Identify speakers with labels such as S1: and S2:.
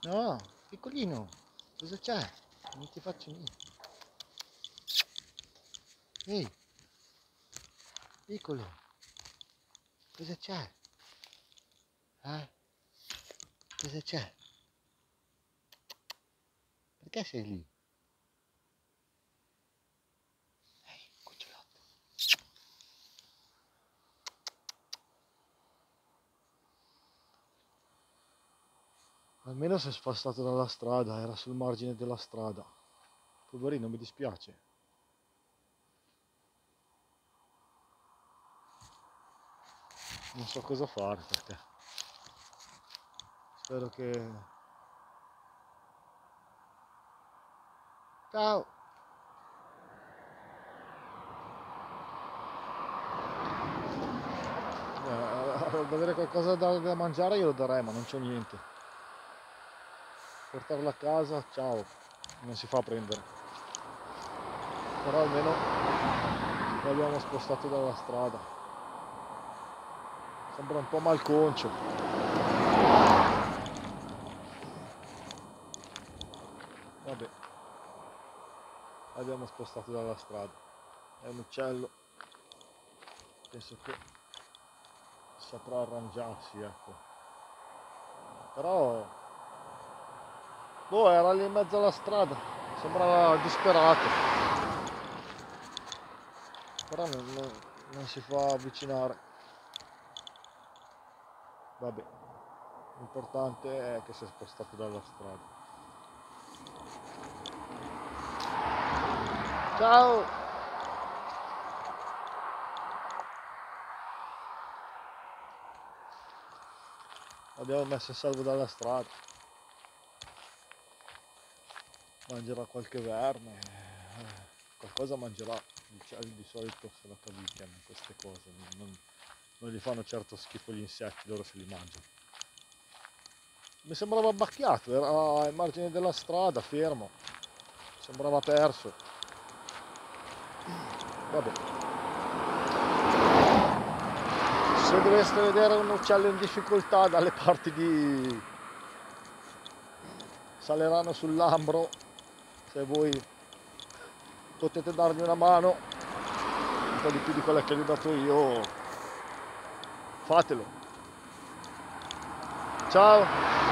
S1: No, piccolino, cosa c'è? Non ti faccio niente. Ehi, piccolo, cosa c'è? Cosa c'è? Perché sei lì? Ehi, cucciolotto. Almeno si è spostato dalla strada, era sul margine della strada. Poverino, mi dispiace. Non so cosa fare per te. Spero che... Ciao! A vedere qualcosa da mangiare io lo darei, ma non c'ho niente. Portarlo a casa, ciao, non si fa prendere. Però almeno l'abbiamo spostato dalla strada. Sembra un po' malconcio. Vabbè, l'abbiamo spostato dalla strada. È un uccello, penso che saprà arrangiarsi, ecco. Però boh, era lì in mezzo alla strada, sembrava disperato, però non si fa avvicinare. Vabbè, l'importante è che si è spostato dalla strada. Ciao! L'abbiamo messo in salvo dalla strada. Mangerà qualche verme, qualcosa mangerà. Gli uccelli di solito se la cavicchiano queste cose, non gli fanno certo schifo gli insetti, loro se li mangiano. Mi sembrava abbacchiato, era ai margini della strada, fermo, sembrava perso. Vabbè. Se doveste vedere un uccello in difficoltà dalle parti di Salerano sul Lambro, se voi potete dargli una mano, un po' di più di quella che gli ho dato io, fatelo. Ciao!